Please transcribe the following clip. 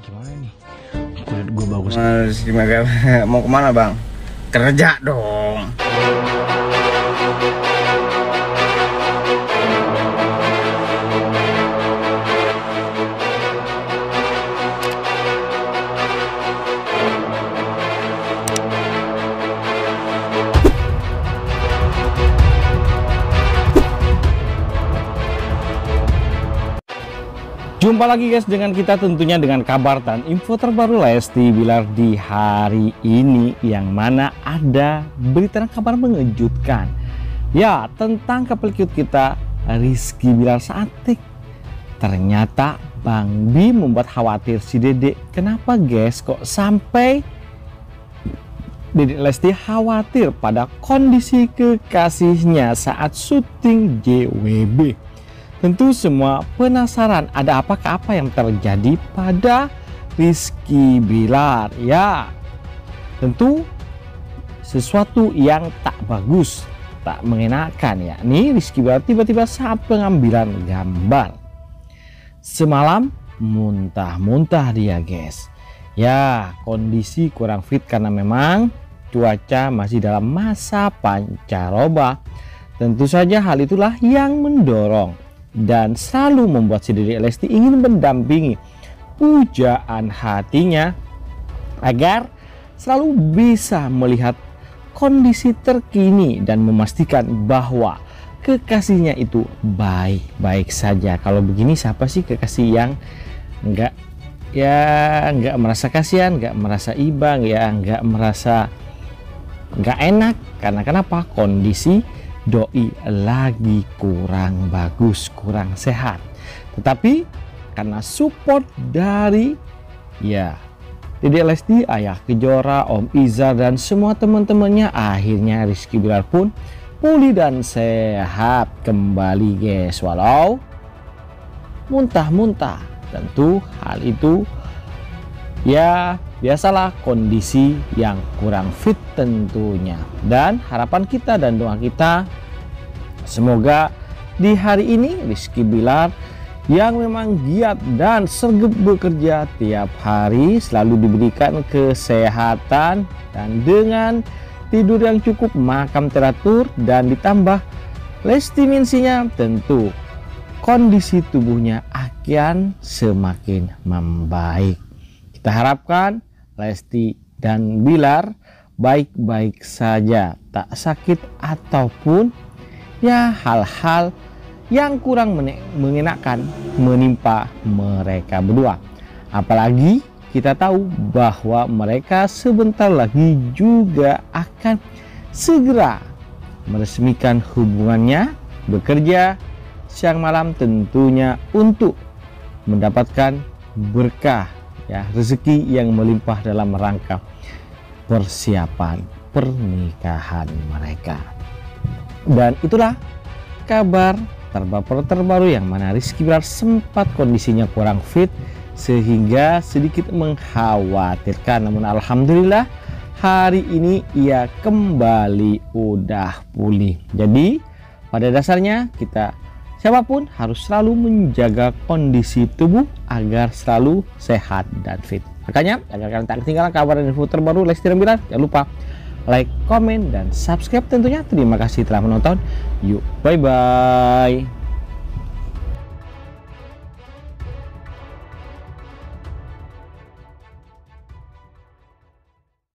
Gimana nih? Kulit gue bagus. Mau kemana bang? Kerja dong. Jumpa lagi guys dengan kita, tentunya dengan kabar dan info terbaru Lesti Bilar di hari ini, yang mana ada berita dan kabar mengejutkan ya tentang couple cute kita Rizky Bilar Satik. Ternyata Bang Bi membuat khawatir si Dedek. Kenapa guys, kok sampai Dedek Lesti khawatir pada kondisi kekasihnya saat syuting JWB? Tentu semua penasaran ada apakah apa yang terjadi pada Rizky Bilar. Ya, tentu sesuatu yang tak bagus, tak mengenakan ya. Nih Rizky Bilar tiba-tiba saat pengambilan gambar semalam muntah-muntah dia guys. Ya, kondisi kurang fit karena memang cuaca masih dalam masa pancaroba. Tentu saja hal itulah yang mendorong dan selalu membuat si Dedek Lesti ingin mendampingi pujaan hatinya agar selalu bisa melihat kondisi terkini dan memastikan bahwa kekasihnya itu baik-baik saja. Kalau begini siapa sih kekasih yang nggak merasa kasihan, nggak merasa iba, nggak merasa nggak enak? Karena kenapa? Kondisi doi lagi kurang bagus, kurang sehat. Tetapi karena support dari ya Dedek Lesti, Ayah Kejora, Om Izar dan semua teman-temannya, akhirnya Rizky Bilar pun pulih dan sehat kembali guys. Walau muntah-muntah, tentu hal itu ya biasalah, kondisi yang kurang fit tentunya. Dan harapan kita dan doa kita semoga di hari ini Rizky Bilar yang memang giat dan sergap bekerja tiap hari selalu diberikan kesehatan dan dengan tidur yang cukup, makan teratur, dan ditambah Lesti Minsinya, tentu kondisi tubuhnya akan semakin membaik. Kita harapkan Lesti dan Bilar baik-baik saja, tak sakit ataupun ya hal-hal yang kurang mengenakan menimpa mereka berdua. Apalagi kita tahu bahwa mereka sebentar lagi juga akan segera meresmikan hubungannya, bekerja siang malam tentunya untuk mendapatkan berkah ya, rezeki yang melimpah dalam rangka persiapan pernikahan mereka. Dan itulah kabar terbaru yang mana Rizky Bilar sempat kondisinya kurang fit sehingga sedikit mengkhawatirkan. Namun alhamdulillah hari ini ia kembali udah pulih. Jadi pada dasarnya kita siapapun harus selalu menjaga kondisi tubuh agar selalu sehat dan fit. Makanya agar kalian tak ketinggalan kabar dan info terbaru Lesti dan Bilar, jangan lupa like, komen, dan subscribe tentunya. Terima kasih telah menonton. Yuk, bye-bye.